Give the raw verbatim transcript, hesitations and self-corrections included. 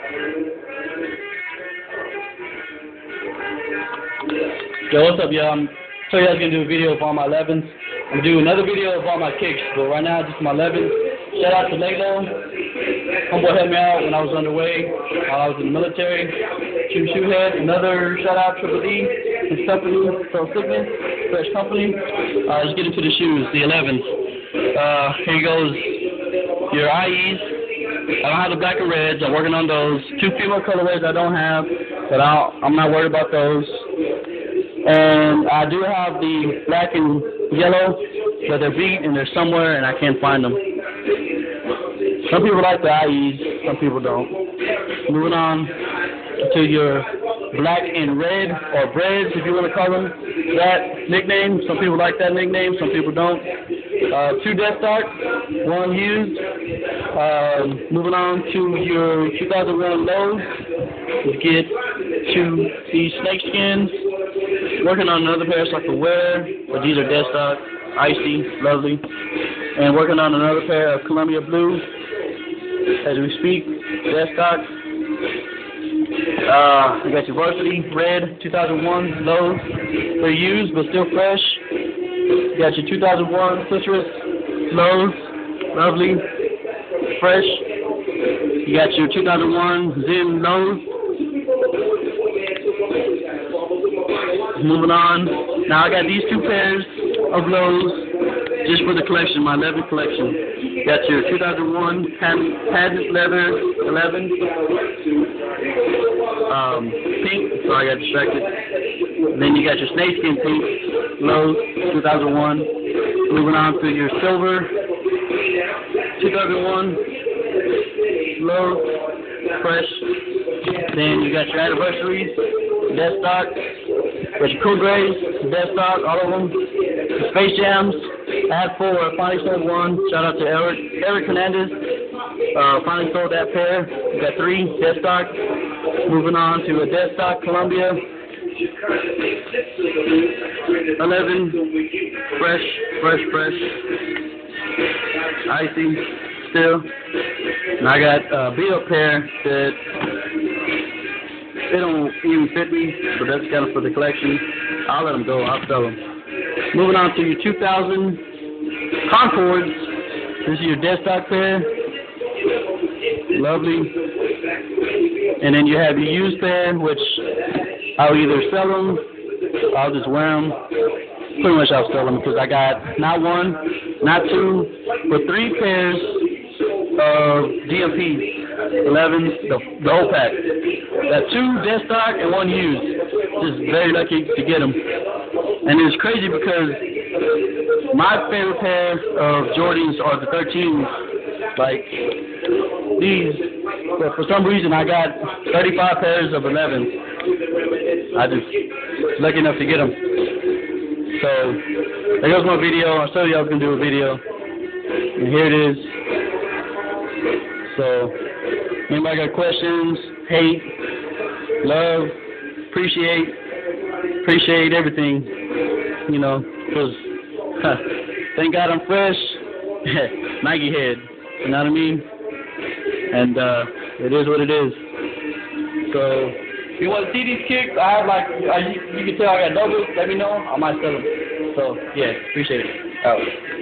Yo, what's up, y'all? I'm so you guys gonna do a video of all my elevens. I'm gonna do another video of all my kicks, but right now just my elevens. Shout out to Lego. Homeboy helped me out when I was underway, while I was in the military. Shoe Shoe Head, another shout out Triple D, his company, Pro Sickness, Fresh Company. Uh, let's get into the shoes, the elevens. Uh, here goes your I Es. I don't have the black and reds. I'm working on those. Two female colorways I don't have, but I'll, I'm not worried about those. And I do have the black and yellow, but they're beat and they're somewhere and I can't find them. Some people like the I Es, some people don't. Moving on to your black and red, or breads if you want to call them that nickname. Some people like that nickname, some people don't. Uh, two death stock, one used. Um, moving on to your two thousand one lows. Let's get to these snake skins. Working on another pair so I can wear, but these are dead stock, icy, lovely. And working on another pair of Columbia Blue as we speak, dead stock. Uh, we got your Varsity Red two thousand one lows. They're used but still fresh. You got your two thousand one Citrus lows, lovely, fresh. You got your two thousand one Zen lows. Moving on. Now I got these two pairs of lows just for the collection, my eleven collection. You got your two thousand one patent leather eleven. Um, pink, so I got distracted. And then you got your snakeskin pink lows, two thousand one. Moving on to your silver, two thousand one lows, fresh. Then you got your anniversaries, dead stock. Got your Cool Grays, dead stock, all of them. The Space Jams, I had four, I finally sold one. Shout out to Eric, Eric Hernandez. Uh, finally sold that pair. We got three, dead stock. Moving on to a dead stock Columbia. eleven, fresh, fresh, fresh. Icy, still. And I got a beat-up pair that they don't even fit me, but that's kind of for the collection. I'll let them go. I'll sell them. Moving on to your two thousand Concords. This is your dead stock pair. Lovely. And then you have your used pair, which I'll either sell them, I'll just wear them. Pretty much I'll sell them because I got not one, not two, but three pairs of D M Ps. elevens, the, the whole pack. Got two dead stock and one used. Just very lucky to get them. And it's crazy because my favorite pair of Jordans are the thirteens. Like these, but for some reason I got thirty-five pairs of elevens. I just lucky enough to get them. So there goes my video. I told you I was gonna do a video, and here it is. So anybody got questions, hate, love, appreciate, appreciate everything, you know, because huh, thank God I'm fresh, Nike head, you know what I mean? And uh, it is what it is. So if you want to see these kicks, I have like, I, you, you can tell I got doubles, let me know, I might sell them. So yeah, appreciate it. Out.